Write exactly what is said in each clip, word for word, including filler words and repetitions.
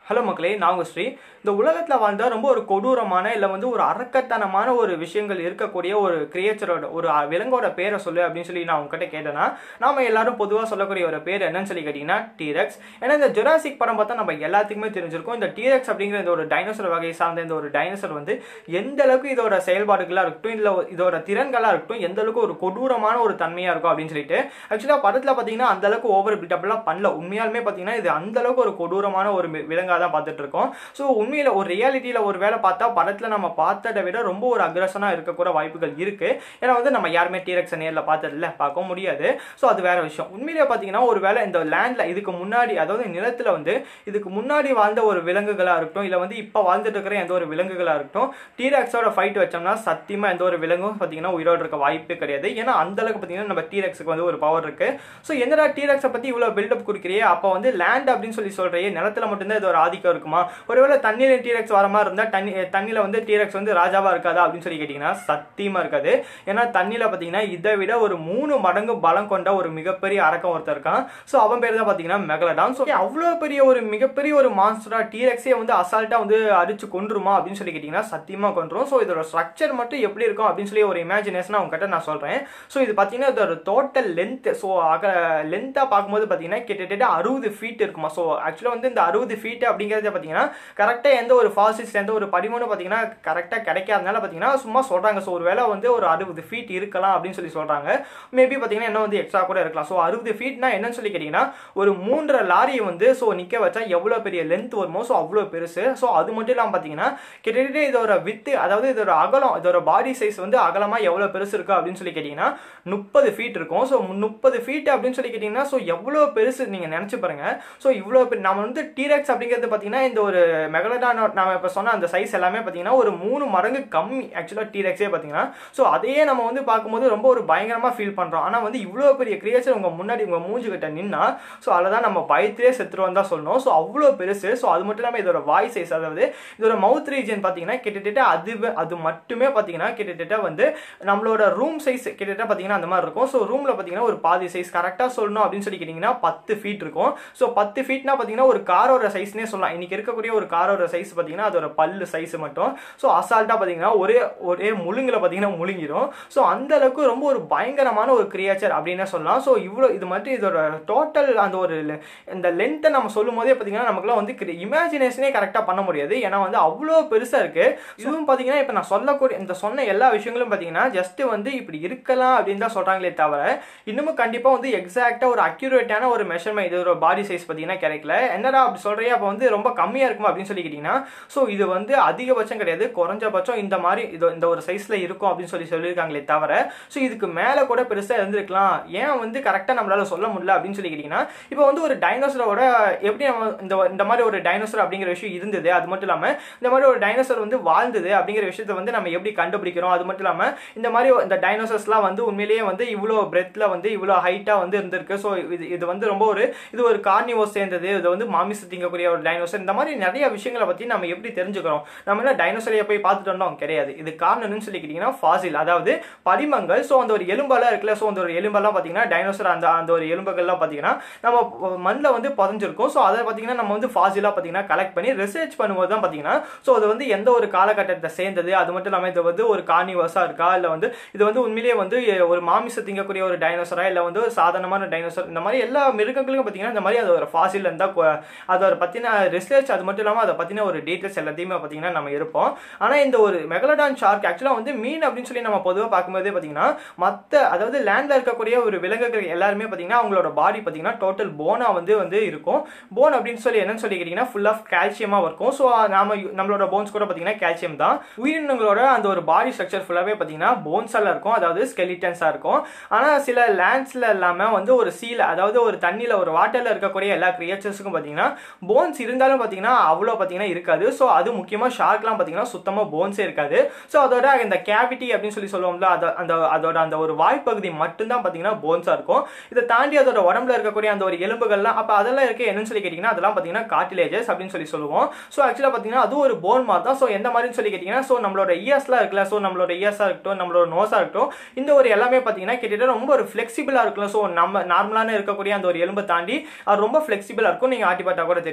Hello மக்களே, நான் உங்கள் ஸ்ரீ. இந்த உலகத்தில் வாழ்ந்தால் ரொம்ப ஒரு கொடூரமான இல்லை வந்து ஒரு அரக்கத்தனமான ஒரு விஷயங்கள் இருக்கக்கூடிய ஒரு கிரியேச்சரோட ஒரு விலங்கோட பேரை சொல்லு அப்படின்னு சொல்லி நான் உங்ககிட்ட கேட்டேன்னா, நாம எல்லாரும் பொதுவாக சொல்லக்கூடிய ஒரு பேர் என்னன்னு சொல்லி கேட்டிங்கன்னா டீரெக்ஸ். ஏன்னா இந்த ஜுராசிக் படம் பார்த்தா நம்ம எல்லாத்துக்குமே தெரிஞ்சிருக்கும். இந்த டீரெக்ஸ் அப்படிங்கிற இந்த ஒரு டைனோசர் வகையை சார்ந்த இந்த ஒரு டைனோசர் வந்து எந்த அளவுக்கு இதோட செயல்பாடுகளாக இருக்கட்டும், இல்லை இதோட திறன்களாக இருக்கட்டும், எந்த அளவுக்கு ஒரு கொடூரமான ஒரு தன்மையாக இருக்கும் அப்படின்னு சொல்லிட்டு ஆக்சுவலாக படத்தில் பார்த்தீங்கன்னா அந்த அளவுக்கு ஓவர் பில்டப்லாம் பண்ணல. உண்மையாலுமே பார்த்தீங்கன்னா இது அந்த அளவுக்கு ஒரு கொடூரமான ஒரு விலங்காக தான் பார்த்துட்டு இருக்கோம். ஸோ உண்மையில ஒரு ரியாலிட்டியில ஒரு வேலை பார்த்தா படத்துல நம்ம பார்த்ததை விட ரொம்ப ஒரு அக்ரஷனா இருக்கக்கூட வாய்ப்புகள் இருக்கு. ஏன்னா வந்து நம்ம யாருமே டீரெக்ஸ் நேரில் பார்த்தது இல்லை, பார்க்க முடியாது. ஸோ அது வேற விஷயம். உண்மையிலே பார்த்தீங்கன்னா ஒரு வேலை இந்த லேண்ட்ல இதுக்கு முன்னாடி, அதாவது நிலத்துல வந்து இதுக்கு முன்னாடி வாழ்ந்த ஒரு விலங்குகளா இருக்கட்டும், இல்லை வந்து இப்போ வாழ்ந்துட்டு இருக்கிற எந்த ஒரு விலங்குகளா இருக்கட்டும், டீரெக்ஸோட ஃபைட் வச்சோம்னா சத்தியமா எந்த ஒரு விலங்கும் பார்த்தீங்கன்னா உயிரோடு இருக்க வாய்ப்பே கிடையாது. ஏன்னா அந்த அளவுக்கு பார்த்தீங்கன்னா நம்ம டீரெக்ஸுக்கு வந்து ஒரு பவர் இருக்கு. ஸோ என்னடா டீரெக்ஸை பத்தி இவ்வளோ பில்டப் கொடுக்குறியே, அப்போ வந்து லேண்ட் அப்படின்னு சொல்லி சொல்றியே, நிலத்துல மட்டும்தான் இது ஒரு ஆதிக்கம் இருக்குமா? ஒருவேளை தண்ணியில டீரெக்ஸ் வர மாதிரி இருந்தா தண்ணி தண்ணியில வந்து டீரெக்ஸ் வந்து ராஜாவா இருக்காதா அப்படின்னு சொல்லி கேட்டீங்கன்னா சத்தியமா இருக்காது. ஏன்னா தண்ணியில பாத்தீங்கன்னா இதை விட ஒரு மூணு மடங்கு பலம் கொண்ட ஒரு மிகப்பெரிய அரக்கம் ஒருத்தர் இருக்கான். ஸோ அவன் பேர் தான் பாத்தீங்கன்னா மெகலடான். ஸோ அவ்வளோ பெரிய ஒரு மிகப்பெரிய ஒரு மான்ஸ்டரா டீரெக்ஸே வந்து அசால்ட்டா வந்து அடிச்சு கொன்றுமா அப்படின்னு சொல்லி கேட்டீங்கன்னா சத்தியமா கொன்றும். ஸோ இதோட ஸ்ட்ரக்சர் மட்டும் எப்படி இருக்கும் அப்படின்னு சொல்லி ஒரு இமேஜினேஷன் அவங்க கிட்ட நான் சொல்றேன். ஸோ இது பாத்தீங்கன்னா இதோட டோட்டல் லென்த், ஸோ லென்த்தா பார்க்கும்போது பாத்தீங்கன்னா கிட்டத்தட்ட அறுபது ஃபீட் இருக்குமா. ஸோ ஆக்சுவலா வந்து இந்த அறுபது ஃபீட் அப்படிங்கிறத பாத்தீங்கன்னா கரெக்டா எந்த ஒரு ஃபாசில்ஸ் எந்த ஒரு படிமனும் பாத்தீங்கன்னா கரெக்டா கிடைக்காதனால பாத்தீங்கன்னா சும்மா சொல்றாங்க. ஸோ ஒரு வேளை வந்து ஒரு அறுபது ஃபீட் இருக்கலாம் அப்படின்னு சொல்லி சொல்றாங்க. மேபி பாத்தீங்கன்னா என்ன வந்து எக்ஸ்ட்ரா கூட இருக்கலாம். ஸோ அறுபது ஃபீட்னா என்னன்னு சொல்லி கேட்டீங்கன்னா ஒரு மூன்றரை லாரியை வந்து ஸோ நிக்க வச்சா எவ்வளவு பெரிய லென்த் வருமோ, ஸோ அவ்வளோ பெருசு. ஸோ அது மட்டும் இல்லாமல் பாத்தீங்கன்னா கிட்டத்தட்ட இதோட வித்து, அதாவது இதோட அகலம், இதோட பாடி சைஸ் வந்து அகலமா எவ்வளவு பெருசு இருக்கு அப்படின்னு சொல்லி கேட்டீங்கன்னா முப்பது ஃபீட் இருக்கும். ஸோ முப்பது ஃபீட் அப்படின்னு சொல்லி கேட்டீங்கன்னா ஸோ எவ்வளவு பெருசு நீங்க நினைச்சு பாருங்க. ஸோ இவ்வளவு நம்ம வந்து டீரெக்ஸ் அப்படிங்கிறது பாத்தீங்கன்னா இந்த ஒரு மெகலடான் நம்ம இப்ப சொன்ன அந்த சைஸ் எல்லாமே பாத்தீங்கன்னா ஒரு மூணு மடங்கு கம்மி ஆக்சுவலா டீரெக்ஸே பாத்தீங்கன்னா. ஸோ அதையே நம்ம வந்து பார்க்கும்போது ரொம்ப ஒரு பயங்கரமா ஃபீல் பண்றோம். ஆனா வந்து இவ்வளவு பெரிய கிரியேச்சர் உங்க முன்னாடி உங்க மூஞ்சி கிட்ட நின்னா ஸோ அதுதான் நம்ம பயத்திலே செத்துருவோம் தான் சொல்லணும். ஸோ அவ்வளோ பெருசு. ஸோ அது மட்டும் இல்லாமல் இதோட வாய் சைஸ், அதாவது இதோட மவுத் ரீஜன் பாத்தீங்கன்னா கிட்டத்தட்ட அது அது மட்டுமே பாத்தீங்கன்னா கிட்டத்தட்ட வந்து நம்மளோட ரூம் சைஸ் கிட்டத்தட்ட பாத்தீங்கன்னா அந்த மாதிரி இருக்கும். ஸோ ரூம்ல பாத்தீங்கன்னா ஒரு பாதி சைஸ் கரெக்டா சொல்லணும் அப்படின்னு சொல்லி கேட்டீங்கன்னா பத்து ஃபீட் இருக்கும். ஸோ பத்து ஃபீட்னா பாத்தீங்கன்னா ஒரு காரோட சைஸ்னே சொல்லலாம். இன்னைக்கு இருக்கக்கூடிய ஒரு காரோட சைஸ் பாத்தீங்கன்னா அதோட பல்லு சைஸ் மட்டும் ஸோ அசால்ட்டா பாத்தீங்கன்னா ஒரே ஒரே முழுங்குல பாத்தீங்கன்னா முழுங்கிடும். ஸோ அந்த அளவுக்கு ரொம்ப ஒரு பயங்கரமான ஒரு கிரியேச்சர் அப்படின்னு சொல்லலாம். ஸோ இவ்வளோ இது மட்டும் இதோட டோட்டல் அந்த ஒரு இந்த லென்த்தை நம்ம சொல்லும் போதே பாத்தீங்கன்னா நமக்குலாம் வந்து இமேஜினேஷனே கரெக்டா பண்ண முடியாது. ஏன்னா வந்து அவ்வளோ பெருசா இருக்கு. இதுவும் பாத்தீங்கன்னா இப்ப நான் சொல்லக்கூடிய இந்த சொன்ன எல்லா விஷயங்களும் பாத்தீங்கன்னா ஜஸ்ட் வந்து இப்படி இருக்கலாம் அப்படின்னு தான் சொல்றாங்களே தவிர இன்னமும் கண்டிப்பா வந்து எக்ஸாக்டா ஒரு அக்யூரேட்டான ஒரு மெஷர்மெண்ட் இதோட பாடி சைஸ் பாத்தீங்கன்னா கிடைக்கல. என்னடா அப்படி சொல்றீங்க, அப்ப வந்து ரொம்ப கம்மியா இருக்குமா அப்படின்னு சொல்லி கேட்டீங்கன்னா ஸோ இது வந்து அதிகபட்சம் கிடையாது, குறைஞ்சபட்சம் இந்த மாதிரி இந்த ஒரு சைஸ்ல இருக்கும் அப்படின்னு சொல்லி சொல்லியிருக்காங்களே தவிர ஸோ இதுக்கு மேல கூட பெருசா இருந்திருக்கலாம். ஏன் வந்து கரெக்டா நம்மளால சொல்ல முடியல அப்படின்னு சொல்லி கேட்டீங்கன்னா இப்போ வந்து ஒரு டைனோசரோட எப்படி நம்ம இந்த இந்த மாதிரி ஒரு டைனோசர் அப்படிங்கிற விஷயம் இருந்தது, அது மட்டும் இல்லாம இந்த மாதிரி ஒரு டைனோசர் வந்து வாழ்ந்தது அப்படிங்கிற விஷயத்தை வந்து நம்ம எப்படி கண்டுபிடிக்கிறோம், அது மட்டும் இல்லாம இந்த மாதிரி இந்த டைனோசர்ஸ்லாம் வந்து உண்மையிலேயே வந்து இவ்வளோ பிரெத்ல வந்து இவ்வளோ ஹைட்டா வந்து இருந்திருக்கு. ஸோ இது இது வந்து ரொம்ப ஒரு இது ஒரு கார்னிவோஸ் சேர்ந்தது, இது வந்து மாமிச திங்கக்கூடிய ஒரு டைனோசர். இந்த மாதிரி நிறைய விஷயங்களை பத்தி நம்ம எப்படி தெரிஞ்சுக்கிறோம்? நம்ம என்ன டைனோசரையை போய் பார்த்துட்டு வந்தோம் கிடையாது. இது காரணம்னு சொல்லி கேட்டீங்கன்னா ஃபாசில், அதாவது படிமங்கள். ஸோ அந்த ஒரு எலும்பெல்லாம் இருக்குல்ல, ஸோ அந்த ஒரு எலும்பெல்லாம் பார்த்தீங்கன்னா டைனோசர் அந்த அந்த ஒரு எலும்புகள்லாம் பார்த்தீங்கன்னா நம்ம மண்ணில் வந்து பதிஞ்சிருக்கும். ஸோ அதை பார்த்தீங்கன்னா நம்ம வந்து ஃபாசிலாக பார்த்தீங்கன்னா கலெக்ட் பண்ணி ரிசர்ச் பண்ணும்போது தான் பார்த்தீங்கன்னா ஸோ அது வந்து எந்த ஒரு காலகட்டத்தை சேர்ந்தது, அது மட்டும் இல்லாமல் இது வந்து ஒரு கார்னிவர்ஸா இருக்கா, இல்லை வந்து இது வந்து உண்மையிலேயே வந்து ஒரு மாமிச திங்கக்கூடிய ஒரு டைனோசரா, இல்லை வந்து ஒரு சாதாரணமான டைனோசர், இந்த மாதிரி எல்லா மிருகங்களுக்கும் பார்த்தீங்கன்னா இந்த மாதிரி அது ஒரு ஃபாசில் இருந்தால் அதோட பற்றின ரிசர்ச், அது மட்டும் இல்லாமல் அதை பற்றின ஒரு டீட்டெயில்ஸ் எல்லாத்தையுமே பார்த்தீங்கன்னா நம்ம இருப்போம். ஆனால் இந்த ஒரு மெகலடான் ஷார்க் ஆக்சுவலாக வந்து மீன் அப்படின்னு சொல்லி நம்ம பொதுவாக பார்க்கும்போதே பார்த்தீங்கன்னா மற்ற, அதாவது லேண்டில் இருக்கக்கூடிய ஒரு விலங்குகள் எல்லாருமே பார்த்தீங்கன்னா அவங்களோட பாடி பார்த்தீங்கன்னா டோட்டல் போனா வந்து வந்து இருக்கும். போன் அப்படின்னு சொல்லி என்னன்னு சொல்லி கேட்டீங்கன்னா ஃபுல் ஆஃப் கால்சியமாக இருக்கும். ஸோ நாம நம்மளோட போன்ஸ் கூட பார்த்தீங்கன்னா கால்சியம் தான். உயிரினங்களோட அந்த ஒரு பாடி ஸ்ட்ரக்சர் ஃபுல்லாகவே பார்த்தீங்கன்னா போன்ஸால இருக்கும், அதாவது ஸ்கெலிட்டன்ஸாக இருக்கும். ஆனால் சில லேண்ட்ஸ்ல இல்லாமல் வந்து ஒரு சீல, அதாவது ஒரு தண்ணியில் ஒரு வாட்டரில் இருக்கக்கூடிய எல்லா கிரியேச்சர்ஸுக்கும் பார்த்தீங்கன்னா போன்ஸ் இருந்தாலும் பார்த்தீங்கன்னா அவ்வளோ பார்த்தீங்கன்னா இருக்காது. ஸோ அது முக்கியமாக ஷார்க்லாம் பார்த்தீங்கன்னா சுத்தமாக போன்ஸே இருக்காது. ஸோ அதோட இந்த கேவிட்டி அப்படின்னு சொல்லி சொல்லுவோம்ல, அந்த அதோட அந்த ஒரு வாய்ப்பகுதி மட்டும்தான் பார்த்தீங்கன்னா போன்ஸாக இருக்கும். இதை தாண்டி அதோட உடம்புல இருக்கக்கூடிய அந்த ஒரு எலும்புகள்லாம் அப்போ அதெல்லாம் இருக்கு என்னன்னு சொல்லி கேட்டிங்கன்னா அதெல்லாம் பார்த்தீங்கன்னா கார்டிலேஜஸ் அப்படின்னு சொல்லி சொல்லுவோம். ஸோ ஆக்சுவலாக பார்த்தீங்கன்னா அது ஒரு போன் மாதிரி தான். ஸோ எந்த மாதிரின்னு சொல்லி கேட்டிங்கன்னா ஸோ நம்மளோட இயர்ஸ்லாம் இருக்குல்ல, ஸோ நம்மளோட இயர்ஸாக இருக்கட்டும், நம்மளோட நோஸாக இருக்கட்டும், இந்த ஒரு எல்லாமே பார்த்தீங்கன்னா கிட்டத்தட்ட ரொம்ப ஒரு ஃப்ளெக்சிபிளாக இருக்குல்ல. ஸோ நம்ம நார்மலான இருக்கக்கூடிய அந்த ஒரு எலும்பை தாண்டி அது ரொம்ப ஃப்ளெக்சிபிளாக இருக்கும். நீங்கள் ஆட்டி பார்த்தா கூட தெரியும். ஸோ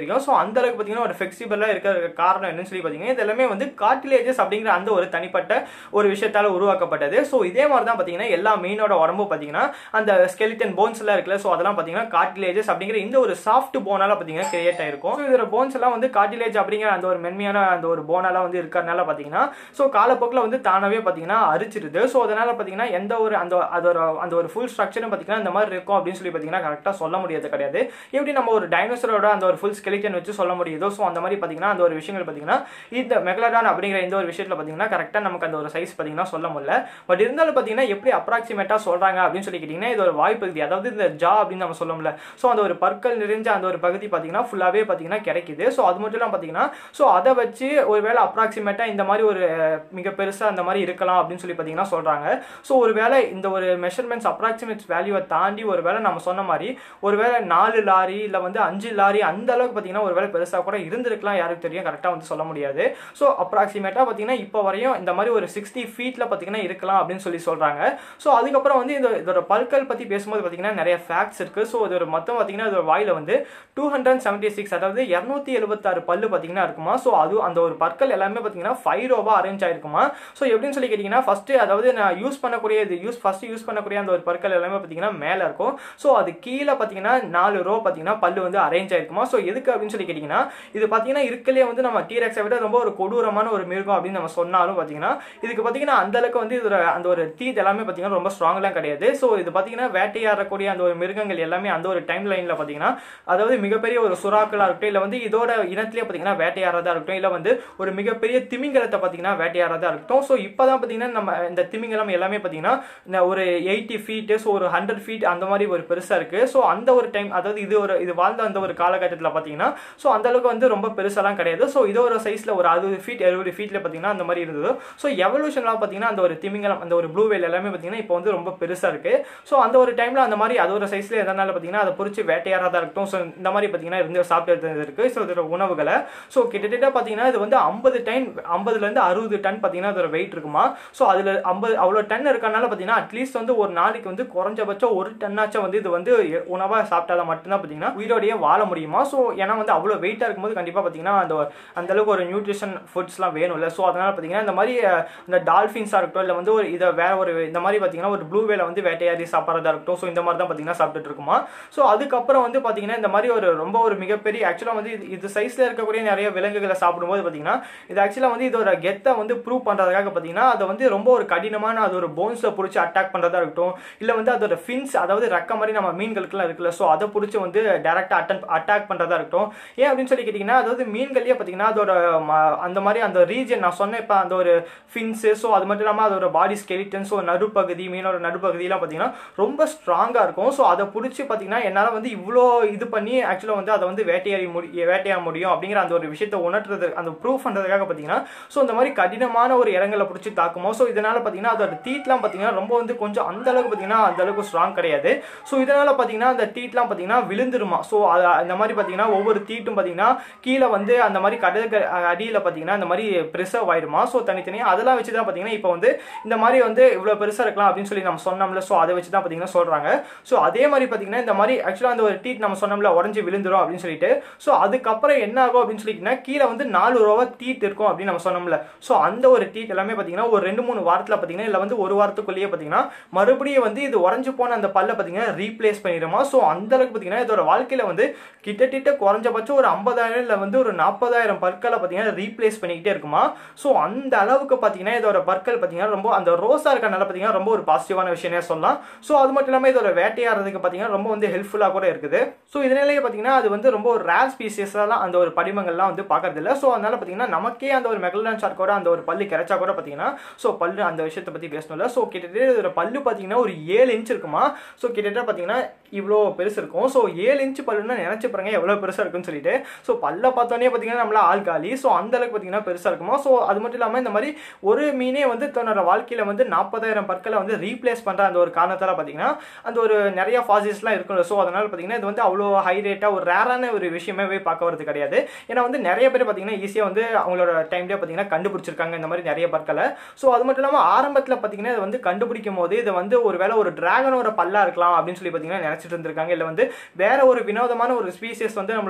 அந்த அளவுக்கு பார்த்தீங்கன்னா ஒரு ஃபிளெக்சிபிளாக இருக்கிற காரணம் என்னன்னு சொல்லி பார்த்தீங்கன்னா இது எல்லாமே வந்து கார்டிலேஜஸ் அப்படிங்கிற அந்த ஒரு தனிப்பட்ட ஒரு விஷயத்தால் உருவாக்கப்பட்டது. ஸோ இதே மாதிரி தான் பார்த்தீங்கன்னா எல்லா மீனோட உடம்பு பார்த்தீங்கன்னா அந்த ஸ்கெலிட்டன் போன்ஸ் எல்லாம் இருக்குல்ல, ஸோ அதெல்லாம் பார்த்தீங்கன்னா கார்டிலேஜஸ் அப்படிங்கிற இந்த ஒரு சாஃப்ட் போனால பார்த்தீங்கன்னா கிரியேட் ஆயிருக்கும். ஸோ இதோட போன்ஸ் எல்லாம் வந்து கார்டிலேஜ் அப்படிங்கிற அந்த ஒரு மென்மையான அந்த ஒரு போனால வந்து இருக்கிறதுனால பார்த்தீங்கன்னா ஸோ காலப்போக்கில் வந்து தானாவே பார்த்தீங்கன்னா அரிச்சிருது. ஸோ அதனால பார்த்தீங்கன்னா எந்த ஒரு அந்த அதோட அந்த ஒரு ஃபுல் ஸ்ட்ரக்சரும் பார்த்தீங்கன்னா இந்த மாதிரி இருக்கும் அப்படின்னு சொல்லி பார்த்தீங்கன்னா கரெக்டாக சொல்ல முடியாது கிடையாது. எப்படி நம்ம ஒரு டைனோசரோட அந்த ஒரு ஃபுல் ஸ்கெலிட்டன் வச்சு சொல்ல முடியுதோ ஸோ அந்த மாதிரி பார்த்தீங்கன்னா அந்த ஒரு விஷயங்கள் பார்த்தீங்கன்னா இந்த மெகலடான் அப்படிங்கிற இந்த ஒரு விஷயத்தில் பார்த்தீங்கன்னா கரெக்டாக நமக்கு அந்த ஒரு சைஸ் பார்த்தீங்கன்னா சொல்ல முடியல. பட் இருந்தாலும் பார்த்தீங்கன்னா எப்படி அப்ராக்சிமேட்டாக சொல்றாங்க அப்படின்னு சொல்லி கேட்டிங்கன்னா இது ஒரு வாய்ப்பகுதி, அதாவது இந்த ஜா அப்படின்னு நம்ம சொல்லும்ல, ஸோ அந்த ஒரு பற்கள் நிறைஞ்ச அந்த ஒரு பகுதி பார்த்தீங்கன்னா ஃபுல்லாகவே பார்த்தீங்கன்னா கிடைக்குது. ஸோ அது மட்டும் இல்லாமல் பார்த்தீங்கன்னா ஸோ அதை வச்சு ஒரு வேளை அப்ராக்சிமேட்டாக இந்த மாதிரி ஒரு மிக பெருசாக அந்த மாதிரி இருக்கலாம் அப்படின்னு சொல்லி பார்த்தீங்கன்னா சொல்கிறாங்க. ஸோ ஒரு வேளை இந்த ஒரு மெஷர்மெண்ட்ஸ் அப்ராக்சிமேட் வேல்யூவை தாண்டி ஒரு வேளை நம்ம சொன்ன மாதிரி ஒரு வேளை நாலு லாரி இல்லை வந்து அஞ்சு லாரி அந்த அளவுக்கு பார்த்தீங்கன்னா ஒரு வேளை பெருசாக கூட இருந்திருக்கலாம், யாருக்கு தெரியும், கரெக்டாக வந்து சொல்ல முடியாது. ஸோ அப்ராக்சிமேட்டாக பார்த்தீங்கன்னா இப்போ வரையும் இந்த மாதிரி ஒரு சிக்ஸ்டி ஃபீட்டில் பார்த்தீங்கன்னா இருக்கலாம் அப்படின்னு சொல்லி சொல்கிறாங்க. ஸோ அதுக்கப்புறம் வந்து இந்த இதோட பற்கள் பற்றி பேசும்போது பார்த்தீங்கன்னா நிறைய ஃபேக்ட்ஸ் இருக்குது. ஸோ இதோட மொத்தம் பார்த்தீங்கன்னா இதோட வாயில் வந்து டூ ஹண்ட்ரட் செவன்டி சிக்ஸ் அதாவது இரநூத்தி எழுபத்தாறு பல்லு பார்த்தீங்கன்னா இருக்குமா. ஸோ அது அந்த ஒரு பற்கள் எல்லாமே பார்த்தீங்கன்னா ஃபைவ் ரோவா அரேஞ்ச் ஆயிருக்குமா. ஸோ எப்படின்னு சொல்லி கேட்டிங்கன்னா ஃபர்ஸ்ட் அதாவது நான் யூஸ் பண்ணக்கூடிய இது யூஸ் ஃபர்ஸ்ட் யூஸ் பண்ணக்கூடிய அந்த ஒரு பற்கள் எல்லாமே பார்த்தீங்கன்னா மேலே இருக்கும். ஸோ அது கீழே பார்த்தீங்கன்னா நாலு ரோ பார்த்தீங்கன்னா பல்லு வந்து அரேஞ்ச் ஆயிருக்குமா. ஸோ எதுக்கு அப்படின்னு சொல்லி கேட்டிங்கன்னா இது பார்த்தீங்கன்னா இருக்கலே வந்து நம்ம டீரெக்ஸை விட ரொம்ப ஒரு கொடூரமான ஒரு மிருகம் அப்படின்னு நம்ம சொன்னாலும் பார்த்தீங்கன்னா இதுக்கு பார்த்தீங்கன்னா அந்த அளவுக்கு வந்து இதோட அந்த ஒரு டீத் எல்லாமே பார்த்தீங்கன்னா ரொம்ப ஸ்ட்ராங்லாம் கிடையாது. ஸோ இது பார்த்தீங்கன்னா வேட்டையாடக்கூடிய அந்த ஒரு மிருகங்கள் எல்லாமே அந்த ஒரு டைம் லைனில் பார்த்தீங்கன்னா அதாவது மிகப்பெரிய ஒரு சுறாக்களாக இருக்கட்டும் இல்லை வந்து இதோட இனத்திலே பார்த்தீங்கன்னா வேட்டையாடுறதா இருக்கட்டும் இல்லை வந்து ஒரு மிகப்பெரிய திமிங்கலத்தை பார்த்தீங்கன்னா வேட்டையாடுறதா இருக்கட்டும். ஸோ இப்போ தான் பார்த்தீங்கன்னா நம்ம இந்த திமிங்கலம் எல்லாமே பார்த்தீங்கன்னா ஒரு எயிட்டி ஃபீட்டு ஸோ ஒரு ஹண்ட்ரட் ஃபீட் அந்த மாதிரி ஒரு பெருசாக இருக்குது. ஸோ அந்த ஒரு டைம் அதாவது இது ஒரு இது வாழ்ந்த அந்த ஒரு காலகட்டத்தில் பார்த்தீங்கன்னா ஸோ அந்த அளவுக்கு வந்து ரொம்ப பெருசாலாம் கிடையாது. ஸோ இதோ ஒரு சைஸில் ஒரு அறுபது ஃபீட் எழுபது ஃபீட்டில் பார்த்தீங்கன்னா அந்த மாதிரி இருந்தது. ஸோ எவல்யூஷன்லாம் பார்த்தீங்கன்னா அந்த ஒரு திமிங்கலம் அந்த ஒரு ப்ளூ வேல் எல்லாமே பார்த்தீங்கன்னா இப்போ வந்து ரொம்ப பெருசாக இருக்குது. ஸோ அந்த ஒரு டைமில் அந்த மாதிரி அது ஒரு சைஸில் எதனால பார்த்தீங்கன்னா அதை பிடிச்சி வேட்டையாடுறதா இருக்கட்டும். ஸோ இந்த மாதிரி பார்த்தீங்கன்னா இருந்து சாப்பிட்டு இருக்குது. ஸோ இதோட உணவுகளை ஸோ கிட்டத்தட்ட பார்த்தீங்கன்னா இது வந்து ஐம்பது டன் ஐம்பதுலேருந்து அறுபது டன் பார்த்தீங்கன்னா அதோட வெயிட் இருக்குமா. ஸோ அதில் ஐம்பது அவ்வளோ டன் இருக்கனால பார்த்தீங்கன்னா அட்லீஸ்ட் வந்து ஒரு நாளைக்கு வந்து குறைஞ்சபட்சம் ஒரு டன்னாச்சும் வந்து இது வந்து உணவாக சாப்பிட்டாதான் மட்டும்தான் பார்த்தீங்கன்னா உயிரோடையே வாழ முடியுமா. ஸோ ஏன்னா வந்து அவ்வளோ வெயிட்டாக இருக்கும்போது கண்டிப்பாக பார்த்தீங்கன்னா அந்த அந்த அளவுக்கு ஒரு நியூட்ரிஷன் ஃபுட்ஸ்லாம் வேணும்ல. ஸோ அதனால பார்த்தீங்கன்னா இந்த மாதிரி இந்த டால்ஃபின்ஸாக இருக்கட்டும் இல்லை வந்து ஒரு இதை வேற ஒரு இந்த மாதிரி பார்த்தீங்கன்னா ஒரு ப்ளூ வேலை வந்து வேட்டையாடி சாப்பிட்றதா இருக்கட்டும். ஸோ இந்த மாதிரி தான் பார்த்தீங்கன்னா சாப்பிட்டுட்டு இருக்குமா. ஸோ அதுக்கப்புறம் வந்து பார்த்தீங்கன்னா இந்த மாதிரி ஒரு ரொம்ப ஒரு மிகப்பெரிய ஆக்சுவலாக வந்து இது சைஸில் இருக்கக்கூடிய நிறைய விலங்குகளை சாப்பிடும்போது பார்த்தீங்கன்னா இது ஆக்சுவலாக வந்து இதோட கெத்தை வந்து ப்ரூவ் பண்ணுறதுக்காக பார்த்தீங்கன்னா அதை வந்து ரொம்ப ஒரு கடினமான அது ஒரு போன்ஸில் பிடிச்சி அட்டாக் பண்ணுறதா இருக்கட்டும் இல்லை வந்து அதோட ஃபின்ஸ் அதாவது ரெக்க மாதிரி நம்ம மீன்களுக்குலாம் இருக்குல்ல. ஸோ அதை பிடிச்சி வந்து டேரெக்டாக அட்டன் அட்டாக் பண்ணுறதா இருக்கட்டும். ஏன் அப்படின்னு சொல்லி கேட்டிங்கன்னா அதாவது மீன்கள்லேயே பார்த்தீங்கன்னா அதோட அந்த மாதிரி அந்த ரீஜன் நான் சொன்னேன் இப்போ அந்த ஒரு ஃபின்ஸு ஸோ அது மட்டும் இல்லாமல் அதோட பாடி ஸ்கெலிட்டன் ஸோ நடுப்பகுதி மீனோட நடுப்பகுதியெலாம் பார்த்தீங்கன்னா ரொம்ப ஸ்ட்ராங்காக இருக்கும். ஸோ அதை பிடிச்சி பார்த்தீங்கன்னா என்னால் வந்து இவ்வளோ இது பண்ணி ஆக்சுவலாக வந்து அதை வந்து வேட்டையாடி முடி வேட்டையாட முடியும் அப்படிங்கிற அந்த ஒரு விஷயத்தை உணர்றது அந்த ப்ரூவ் பண்ணுறதுக்காக பார்த்தீங்கன்னா ஸோ இந்த மாதிரி கடினமான ஒரு இடங்களை பிடிச்சி தாக்குமோ. ஸோ இதனால் பார்த்தீங்கன்னா அதோட டீட்லாம் பார்த்தீங்கன்னா ரொம்ப வந்து கொஞ்சம் அந்த அளவுக்கு பார்த்தீங்கன்னா அந்த அளவுக்கு ஸ்ட்ராங் கிடையாது. ஸோ இதனால் பார்த்தீங்கன்னா அந்த டீட்லாம் பார்த்தீங்கன்னா விழுந்துருமா. ஸோ இந்த மாதிரி பார்த்தீங்கன்னா ஒவ்வொரு டீட்டும் பார்த்தீங்கன்னா கீழே வந்து அந்த மாதிரி கடலுக்கு அடியில் பார்த்தீங்கன்னா இந்த மாதிரி ப்ரிசர்வ் ஆயிடுமா. ஸோ தனித்தனியாக அதெல்லாம் வச்சு தான் பார்த்தீங்கன்னா இப்போ வந்து இந்த மாதிரி வந்து இவ்வளோ பெருசாக இருக்கலாம் அப்படின்னு சொல்லி நம்ம சொன்னோம்ல. ஸோ அதை வச்சு தான் பார்த்தீங்கன்னா சொல்கிறாங்க. ஸோ அதே மாதிரி பார்த்தீங்கன்னா இந்த மாதிரி ஆக்சுவலாக அந்த ஒரு டீட் நம்ம சொன்னோம்ல உடஞ்சி விழுந்துரும் அப்படின்னு சொல்லிட்டு. ஸோ அதுக்கப்புறம் என்ன ஆகும் அப்படின்னு சொல்லிட்டுனா கீழே வந்து நாலு ரூபா டீட் இருக்கும் அப்படின்னு நம்ம சொன்னோம்ல. ஸோ அந்த ஒரு டீட் எல்லாமே பார்த்தீங்கன்னா ஒரு ரெண்டு மூணு வாரத்தில் பார்த்தீங்கன்னா இல்லை வந்து ஒரு வாரத்துக்குள்ளேயே பார்த்தீங்கன்னா மறுபடியும் வந்து இது உடஞ்சு போன அந்த பல்ல பார்த்தீங்கன்னா ரீப்ளேஸ் பண்ணிடுமா. ஸோ அந்த அளவுக்கு பார்த்தீங்கன்னா இதோட வாழ்க்கையில் வந்து கிட்டத்தட்ட குறைஞ்சபட்சம் ஒரு ஐம்பதாயிரம் இல்லை வந்து ஒரு நாற்பதாயிரம் பற்களை பார்த்தீங்கன்னா ரீப்ளேஸ் பண்ணிக்கிட்டே இருக்குமா. ஸோ அந்த அளவுக்கு பார்த்தீங்கன்னா இதோட பற்கள் பார்த்தீங்கன்னா ரொம்ப அந்த ரோஸாக இருக்கனால பார்த்தீங்கன்னா ரொம்ப ஒரு பாசிட்டிவான விஷயமே சொல்லலாம். ஸோ அது மட்டும் இல்லாமல் இதோட வேட்டையாடுறதுக்கு பார்த்தீங்கன்னா ரொம்ப வந்து ஹெல்ப்ஃபுல்லாக கூட இருக்குது. ஸோ இதனாலேயே பார்த்தீங்கன்னா அது வந்து ரொம்ப ஒரு ரேர் ஸ்பீசிஸெல்லாம் அந்த ஒரு படிமங்கள்லாம் வந்து பார்க்கறது இல்லை. ஸோ அதனால பார்த்தீங்கன்னா நமக்கே அந்த ஒரு மெகலடான் ஷார்க்கோட அந்த ஒரு பல்லு கிடைச்சா கூட பார்த்தீங்கன்னா ஸோ பல்லு அந்த விஷயத்தை பற்றி பேசணும்ல. ஸோ கிட்டத்தட்ட இதோட பல்லு பார்த்தீங்கன்னா ஒரு ஏழு இன்ச் இருக்குமா. ஸோ கிட்டத்தட்ட பார்த்தீங்கன்னா இவ்வளோ பெருசு இருக்கும். ஸோ ஏழு இன்ச் பல்லுன்னா நினச்சி பாருங்க எவ்வளோ பெருசாக இருக்குன்னு சொல்லிட்டு. ஸோ பல்ல பார்த்தோன்னே பார்த்தீங்கன்னா நம்மள ஆள் காலி. ஸோ அந்த அளவுக்கு பார்த்தீங்கன்னா பெருசாக இருக்குமா. ஸோ அது மட்டும் இல்லாமல் இந்த மாதிரி ஒரு மீனே வந்து தன்னோட வாழ்க்கையில் வந்து நாற்பதாயிரம் பற்களை வந்து ரீப்ளேஸ் பண்ணுற அந்த ஒரு காரணத்தால் பார்த்தீங்கன்னா அந்த ஒரு நிறைய ஃபாசில்ஸ்லாம் இருக்கும். ஸோ அதனால பார்த்தீங்கன்னா இது வந்து அவ்வளோ ஹை ரேட்டாக ஒரு ரேரான ஒரு விஷயமே பார்க்க வரது கிடையாது. ஏன்னா வந்து நிறைய பேர் பார்த்தீங்கன்னா ஈஸியாக வந்து அவங்களோட டைம்லேயே பார்த்தீங்கன்னா கண்டுபிடிச்சிருக்காங்க இந்த மாதிரி நிறைய பற்களை. ஸோ அது மட்டும் இல்லாமல் ஆரம்பத்தில் பார்த்தீங்கன்னா இதை வந்து கண்டுபிடிக்கும் போது இதை வந்து ஒரு வேளை ஒரு டிராகனோட பல்லா இருக்கலாம் அப்படின்னு சொல்லி பார்த்தீங்கன்னா நினச்சிட்டு இருந்திருக்காங்க. இல்லை வந்து வேற ஒரு வினோதமான ஒரு ஸ்பீசிஸ் வந்து நம்மளோட உலகத்தில்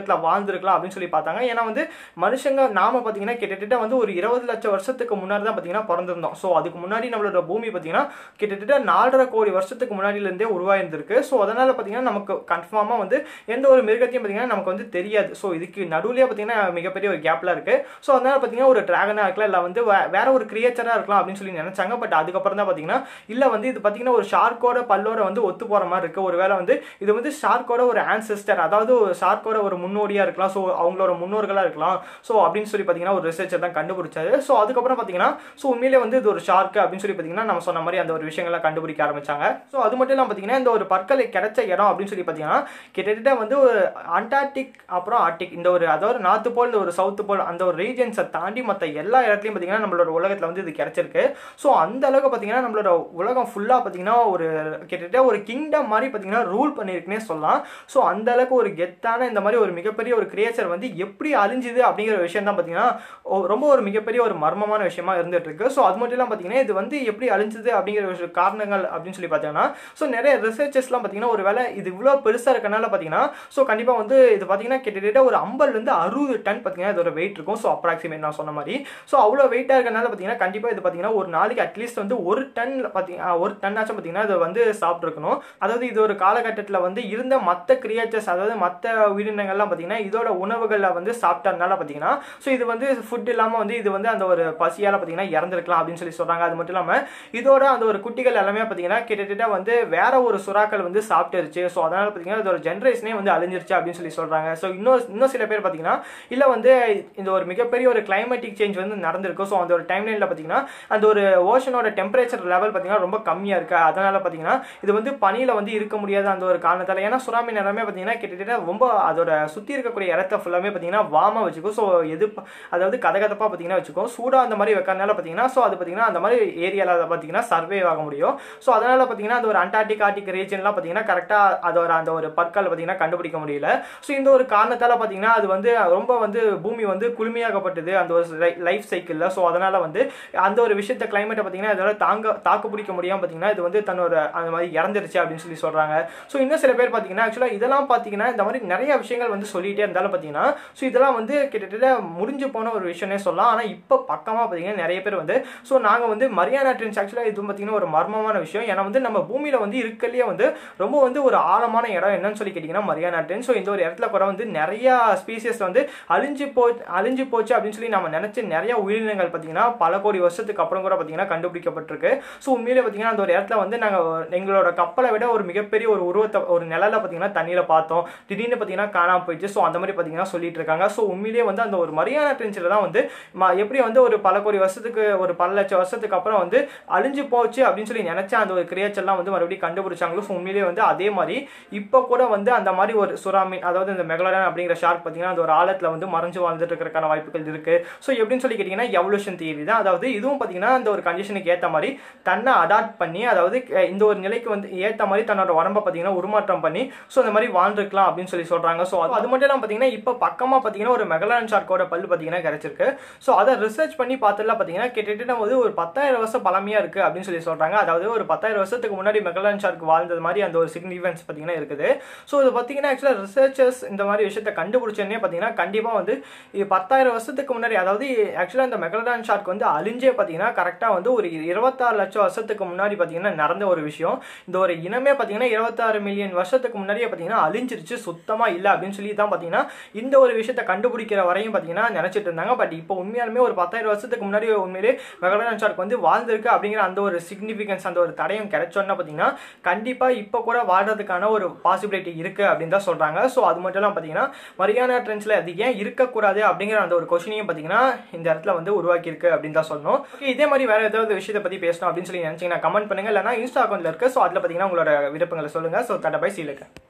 உலகத்தில் வாழ்ந்துருக்கலாம் அப்படின்னு சொல்லி பார்த்தாங்க. ஏன்னா வந்து மனுஷங்க நாம பார்த்தீங்கன்னா கிட்டத்தட்ட வந்து ஒரு இருபது லட்சம் வருஷத்துக்கு முன்னாடி தான் பார்த்தீங்கன்னா பிறந்திருந்தோம். ஸோ அதுக்கு முன்னாடி நம்மளோட பூமி பார்த்தீங்கன்னா கிட்டத்தட்ட நாலரை கோடி வருஷத்துக்கு முன்னாடியிலேருந்தே உருவாயிருந்திருக்கு. ஸோ அதனால பார்த்தீங்கன்னா நமக்கு கன்ஃபார்மாக வந்து எந்த ஒரு மிருகத்தையும் பார்த்தீங்கன்னா நமக்கு வந்து தெரியாது. ஸோ இதுக்கு நடுவுலேயே பார்த்தீங்கன்னா மிகப்பெரிய ஒரு கேப்லாம் இருக்கு. ஸோ அதனால பார்த்தீங்கன்னா ஒரு டிராகனாக இருக்கலாம், இல்லை வந்து வேற ஒரு கிரியேச்சராக இருக்கலாம் அப்படின்னு சொல்லி நினைச்சாங்க. பட் அதுக்கப்புறம் தான் பார்த்தீங்கன்னா இல்லை வந்து இது பார்த்தீங்கன்னா ஒரு ஷார்க்கோட பல்லோட வந்து ஒத்து போகிற மாதிரி இருக்கு. ஒருவேளை வந்து இது வந்து ஷார்க்கோட ஒரு ஆன்செஸ்டர், அதாவது ஷார்க்கோட ஒரு முன்னோடியாக இருக்கலாம். ஸோ அவங்களோட முன்னோர்களாக இருக்கலாம். ஸோ அப்படின்னு சொல்லி பார்த்தீங்கன்னா ஒரு ரிசர்ச்சர் தான் கண்டுபிடிச்சாரு. ஸோ அதுக்கப்புறம் பார்த்தீங்கன்னா ஸோ உண்மையிலே வந்து இது ஒரு ஷார்க் அப்படின்னு சொல்லி பார்த்தீங்கன்னா நம்ம சொன்ன மாதிரி அந்த ஒரு விஷயங்கள்லாம் கண்டுபிடிக்க ஆரம்பிச்சாங்க. ஸோ அது மட்டும் இல்லாமல் பார்த்தீங்கன்னா இந்த ஒரு பற்களை கிடைச்ச இடம் அப்படின்னு சொல்லி பார்த்தீங்கன்னா கிட்டத்தட்ட வந்து ஒரு அண்டார்டிக் அப்புறம் ஆர்டிக் இந்த ஒரு அதாவது நார்த் போல் ஒரு சவுத் போல் அந்த ஒரு ரீஜன்ஸை தாண்டி மற்ற எல்லா இடத்துலையும் பார்த்தீங்கன்னா நம்மளோட உலகத்தில் வந்து இது கிடைச்சிருக்கு. ஸோ அந்த அளவுக்கு பார்த்தீங்கன்னா நம்மளோட உலகம் ஃபுல்லாக பார்த்தீங்கன்னா ஒரு கிட்டத்தட்ட ஒரு கிங்டம் மாதிரி பார்த்தீங்கன்னா ரூல் பண்ணியிருக்குன்னே சொல்லலாம். ஸோ அந்த அளவுக்கு ஒரு கெத்தான இந்த மாதிரி ஒரு மிகப்பெரிய ஒரு கிரியேச்சர் வந்து எப்படி அழிஞ்சுது அப்படிங்கிற விஷயம் தான் பார்த்தீங்கன்னா ரொம்ப ஒரு மிகப்பெரிய ஒரு மர்மமான விஷயமா இருந்துட்டு இருக்கு. ஸோ அது மட்டும் இல்லாமல் பார்த்தீங்கன்னா இது வந்து எப்படி அழிஞ்சது அப்படிங்கிற ஒரு காரணங்கள் அப்படின்னு சொல்லி பார்த்தீங்கன்னா ஸோ நிறைய ரிசர்ச்சர்ஸ்லாம் பார்த்தீங்கன்னா ஒரு வேலை இது இவ்வளோ பெருசாக இருக்கனால பார்த்தீங்கன்னா ஸோ கண்டிப்பாக வந்து இது பார்த்தீங்கன்னா கிட்டத்தட்ட ஒரு ஐம்பதுலேருந்து அறுபது டன் பார்த்தீங்கன்னா இதோட வெயிட் இருக்கும். ஸோ அப்ராக்சிமேட் நான் சொன்ன மாதிரி ஸோ அவ்வளோ வெயிட்டாக இருக்கனால பார்த்தீங்கன்னா கண்டிப்பாக இது பார்த்தீங்கன்னா ஒரு நாளைக்கு அட்லீஸ்ட் வந்து ஒரு டன் பார்த்தீங்கன்னா ஒரு டன் ஆச்சும் பார்த்தீங்கன்னா இதை வந்து சாப்பிட்ருக்கணும். அதாவது இது ஒரு காலகட்டத்தில் வந்து இருந்த மற்ற கிரியேச்சர்ஸ் அதாவது மற்ற உயிரினங்கள்லாம் பார்த்தீங்கன்னா இதோட உணவுகளில் வந்து சாப்பிட்டதுனால பார்த்தீங்கன்னா ஸோ இது வந்து ஃபுட் இல்லாமல் வந்து இது வந்து அந்த ஒரு பசியால் பார்த்தீங்கன்னா இறந்துருக்கலாம் அப்படின்னு சொல்லி சொல்கிறாங்க. அது மட்டும் இல்லாமல் இதோட அந்த ஒரு குட்டிகள் எல்லாமே பார்த்தீங்கன்னா கிட்டத்தட்ட வந்து வேற ஒரு சுறாக்கள் வந்து சாப்பிட்டுருச்சு. ஸோ அதனால பார்த்தீங்கன்னா இதோட ஜென்ரேஷனே வந்து அழிஞ்சிருச்சு அப்படின்னு சொல்லி சொல்கிறாங்க. ஸோ இன்னும் இன்னும் சில பேர் பார்த்தீங்கன்னா இல்லை வந்து இந்த ஒரு மிகப்பெரிய ஒரு கிளைமேட்டிக் சேஞ்ச் வந்து நடந்திருக்கு. ஸோ அந்த ஒரு டைம் லைனில் பார்த்தீங்கன்னா அந்த ஒரு ஓஷனோட டெம்பரேச்சர் லெவல் பார்த்தீங்கன்னா ரொம்ப கம்மியாக இருக்குது. அதனால பார்த்தீங்கன்னா இது வந்து பனியில் வந்து இருக்க முடியாத அந்த ஒரு காரணத்தால் ஏன்னா சுறாமீன் எல்லாமே பார்த்தீங்கன்னா கிட்டத்தட்ட ரொம்ப அதோட சுற்றி இருக்கக்கூடிய இடத்த ஃபுல்லாமே பார்த்தீங்கன்னா வாமாக வச்சுக்கும். ஸோ எது அதாவது கதகதப்பாக பார்த்தீங்கன்னா வச்சுக்கும். சூடாக அந்த மாதிரி வைக்கிறதுனால பார்த்தீங்கன்னா ஸோ அது பார்த்தீங்கன்னா அந்த மாதிரி ஏரியாவில் பார்த்தீங்கன்னா சர்வே ஆக முடியும். ஸோ அதனால பார்த்தீங்கன்னா அந்த ஒரு அண்டார்டிக் ஆர்டிக் ரீஜன்லாம் பார்த்தீங்கன்னா கரெக்டாக அதோட அந்த ஒரு பற்கள் பார்த்தீங்கன்னா கண்டுபிடிக்க முடியல. ஸோ இந்த ஒரு காரணத்தால் பார்த்தீங்கன்னா அது வந்து ரொம்ப வந்து பூமி வந்து குளுமையாகப்பட்டது அந்த ஒரு லைஃப் சைக்கிளில். ஸோ அதனால வந்து அந்த ஒரு விஷயத்த கிளைமேட்டை பார்த்தீங்கன்னா இதோட தாங்க தாக்கு பிடிக்க முடியாமல் பார்த்தீங்கன்னா இது வந்து தன்னோட அந்த மாதிரி இறந்துருச்சு அப்படின்னு சொல்லி சொல்கிறாங்க. ஸோ இன்னும் சில பேர் பார்த்தீங்கன்னா ஆக்சுவலாக இதெல்லாம் பார்த்தீங்கன்னா இந்த மாதிரி நிறைய விஷயங்கள் வந்து சொல்லிகிட்டே இருந்தாலும் பார்த்தீங்கன்னா ஸோ இதெல்லாம் வந்து கிட்டத்தட்ட முடிஞ்சு போன ஒரு விஷயம்னே சொல்லலாம். ஆனால் இப்போ பக்கமாக பார்த்தீங்கன்னா நிறைய பேர் வந்து ஸோ நாங்கள் வந்து மரியானா ட்ரென்ச் ஆக்சுவலாக இது பார்த்தீங்கன்னா ஒரு மர்மமான விஷயம். ஏன்னா வந்து நம்ம பூமியில் வந்து இருக்கலையே வந்து ரொம்ப வந்து ஒரு ஆழமான இடம் என்னன்னு சொல்லி கேட்டிங்கன்னா மரியானா ட்ரென்ச். ஸோ இந்த ஒரு இடத்துல கூட வந்து நிறையா ஸ்பீசியஸ் வந்து அழிஞ்சு போ அழிஞ்சு போச்சு அப்படின்னு சொல்லி நம்ம நினச்சி நிறைய உயிரினங்கள் பார்த்தீங்கன்னா பல கோடி வருஷத்துக்கு அப்புறம் கூட பார்த்தீங்கன்னா கண்டுபிடிக்கப்பட்டிருக்கு. ஸோ உண்மையிலே பார்த்தீங்கன்னா அந்த ஒரு இடத்துல வந்து நாங்கள் எங்களோட கப்பலை விட ஒரு மிகப்பெரிய ஒரு உருவத்தை ஒரு நிழலை பார்த்தீங்கன்னா தண்ணியில் பார்த்தோம். திடீர்னு பார்த்தீங்கன்னா காணாமல் போயிடுச்சு. ஸோ அந்த மாதிரி பார்த்தீங்கன்னா சொல்லிட்டு இருக்காங்க. ஸோ உண்மையிலேயே வந்து அந்த ஒரு மரியானா ட்ரென்ச்சில் தான் வந்து எப்படி வந்து ஒரு பல கோடி வருஷத்துக்கு ஒரு பல லட்சம் வருஷத்துக்கு அப்புறம் வந்து அழிஞ்சு போச்சு அப்படின்னு சொல்லி நினைச்சா அந்த ஒரு கிரியேச்சர்லாம் வந்து மறுபடியும் கண்டுபிடிச்சாங்களோ. ஸோ உண்மையிலேயே வந்து அதே மாதிரி இப்போ கூட வந்து அந்த மாதிரி ஒரு சுறாமீன் அதாவது இந்த மெகலடான் அப்படிங்கிற ஷார்க் பார்த்தீங்கன்னா அந்த ஒரு ஆழத்தில் வந்து மறைஞ்சு வாழ்ந்துட்டு இருக்கிறக்கான வாய்ப்புகள் இருக்கு. ஸோ எப்படின்னு சொல்லி கேட்டிங்கன்னா எவல்யூஷன் தியரி தான். அதாவது இதுவும் பார்த்தீங்கன்னா அந்த ஒரு கண்டிஷனுக்கு ஏற்ற மாதிரி தன்னை அடாப்ட் பண்ணி அதாவது இந்த ஒரு நிலைக்கு வந்து ஏற்ற மாதிரி தன்னோட உடம்பை பார்த்தீங்கன்னா உருமாற்றம் பண்ணி ஸோ இந்த மாதிரி வாழ்ந்துருக்கலாம் அப்படின்னு சொல்லி சொல்றாங்க. ஸோ அது மட்டும் இல்லாமல் பார்த்தீங்கன்னா இப்போ பக்கமாக பார்த்தீங்கன்னா ஒரு மெகலாடன் ஷார்க்கோட பல்லு பார்த்தீங்கன்னா கிடைச்சிருக்கு. ஸோ அதை ரிசர்ச் பண்ணி பார்த்ததுல பார்த்தீங்கன்னா கிட்டத்தட்ட வந்து ஒரு பத்தாயிரம் வருஷம் பழமையாக இருக்குது அப்படின்னு சொல்லி சொல்கிறாங்க. அதாவது ஒரு பத்தாயிரம் வருஷத்துக்கு முன்னாடி மெகலாடன் ஷார்க் வாழ்ந்தது மாதிரி அந்த ஒரு சிக்னிஃபிகன்ஸ் பார்த்தீங்கன்னா இருக்குது. ஸோ இது பார்த்தீங்கன்னா ஆக்சுவலாக ரிசர்ச்சர்ஸ் இந்த மாதிரி விஷயத்தை கண்டுபிடிச்சோன்னே பார்த்தீங்கன்னா கண்டிப்பாக வந்து பத்தாயிரம் வருஷத்துக்கு முன்னாடி அதாவது ஆக்சுவலாக இந்த மெகலாடன் ஷார்க் வந்து அழிஞ்சே பார்த்தீங்கன்னா கரெக்டாக வந்து ஒரு இருபத்தாறு லட்சம் வருஷத்துக்கு முன்னாடி பார்த்தீங்கன்னா நடந்த ஒரு விஷயம். இந்த ஒரு இனமே பார்த்தீங்கன்னா இருபத்தாறு மில்லியன் வருஷத்துக்கு முன்னாடியே பார்த்தீங்கன்னா அழிஞ்சிருச்சு, சுத்தமாக இல்லை அப்படின்னு சொல்லி தான் பார்த்தீங்கன்னா இந்த ஒரு விஷயத்தை கண்டுபிடிக்கிற வரையும் பார்த்தீங்கன்னா நினச்சிட்டு இருந்தாங்க. பட் இப்போ உண்மையாலுமே ஒரு பத்தாயிரம் வருஷத்துக்கு முன்னாடி உண்மையிலே மெகலாடன் ஷார்க் வந்து வாழ்ந்திருக்கு அப்படிங்கிற அந்த ஒரு சிக்னிஃபிகன்ஸ் அந்த ஒரு தடயம் கிடைச்சோன்னா பார்த்தீங்கன்னா கண்டிப்பாக இப்போ கூட வாழ்றதுக்கான ஒரு பாசிபிலிட்டி இருக்குது அப்படின்னு தான் சொல்கிறாங்க. ஸோ அது மட்டும் இல்லாமல் பார்த்தீங்கன்னா மரியானா ட்ரென்ச்சில் அது ஏன் இருக்கக்கூடாது அப்படிங்கிற அந்த ஒரு கொஸ்டினையும் பார்த்தீங்கன்னா இந்த இடத்துல வந்து உருவாக்கியிருக்கு அப்படின்னு தான் சொல்லணும். இதே மாதிரி வேறு ஏதாவது விஷயத்தை பற்றி பேசணும் அப்படின்னு சொல்லி நினச்சிங்கன்னா கமெண்ட் பண்ணுங்கள். இல்லைனா இன்ஸ்டா அக்கௌண்ட்டில் இருக்குது. ஸோ அதில் பார்த்தீங்கன்னா உங்களோட விருப்பங்களை சொல்லுங்கள். ஸோ தட்ட பை சீலுக்கு.